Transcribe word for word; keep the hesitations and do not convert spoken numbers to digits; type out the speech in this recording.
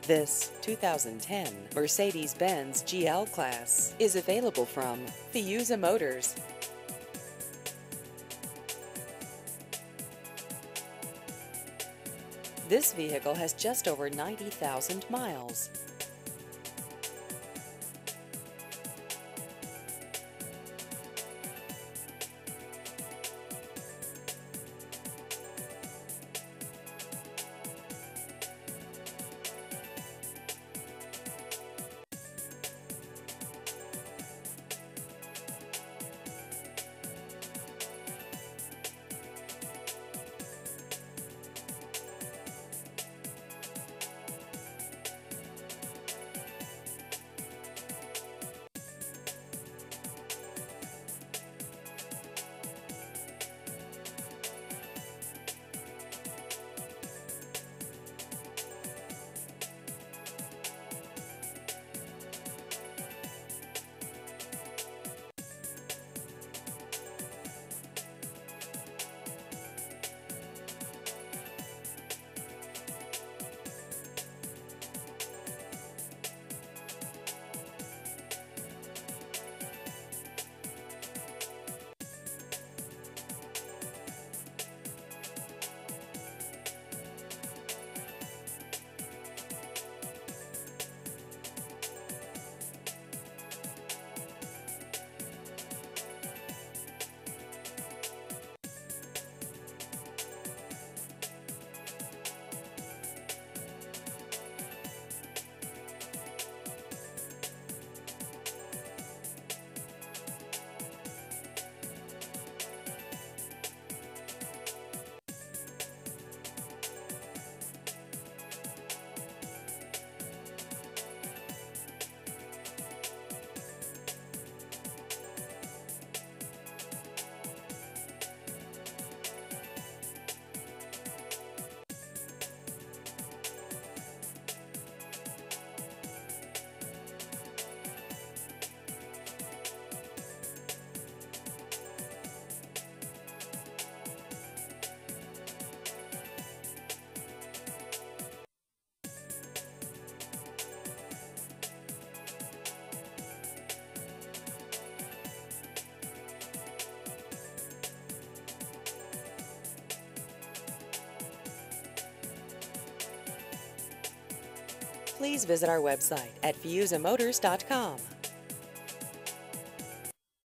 This two thousand ten Mercedes-Benz G L Class is available from Fiuza Motors. This vehicle has just over ninety thousand miles. Please visit our website at fiuza motors dot com.